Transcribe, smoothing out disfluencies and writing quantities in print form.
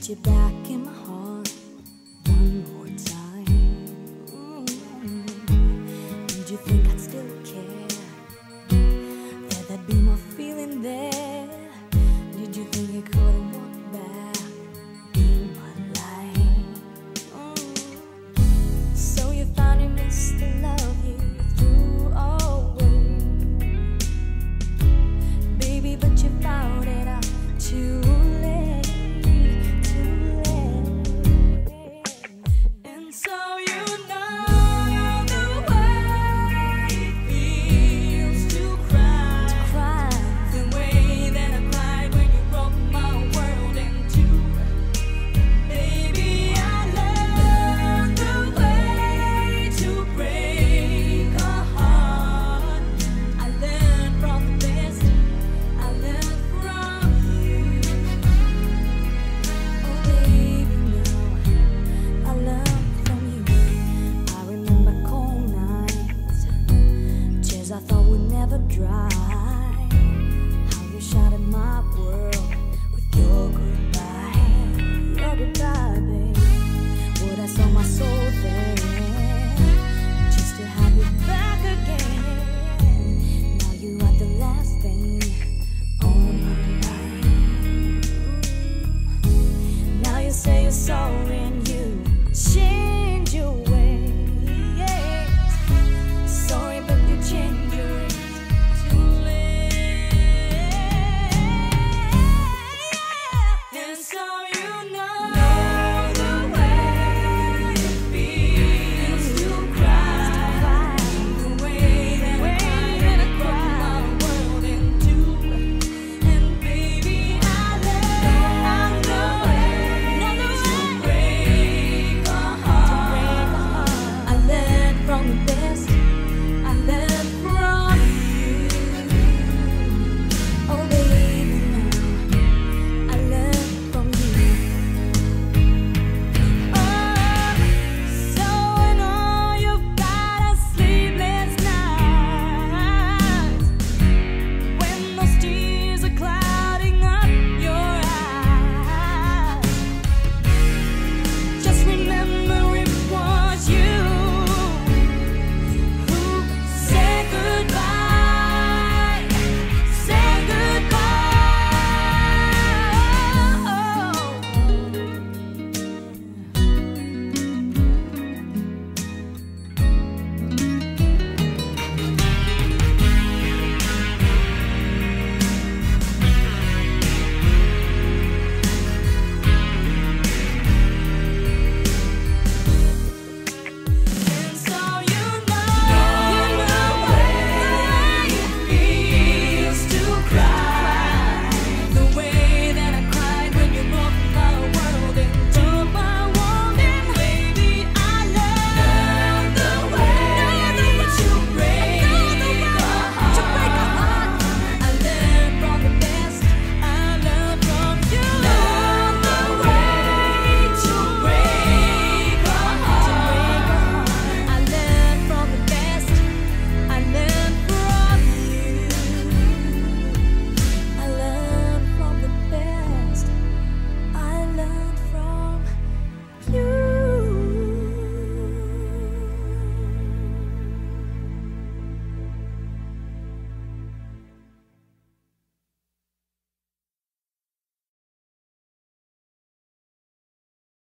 you back in my heart one more time. Did you think I'd still care? That there'd be more feeling there? Did you think you couldn't walk back in my life? So you finally missed the love you threw away, baby, but you found it out too late, too late. And so you know the way it feels to cry, the way that I cried when you broke my world in two. Baby, I learned the way to break a heart. I learned from the best, I learned from you. Oh baby, now I learned from you. I remember cold nights, tears I thought would never dry. How you shattered my world with your goodbye, babe. What I saw my soul there.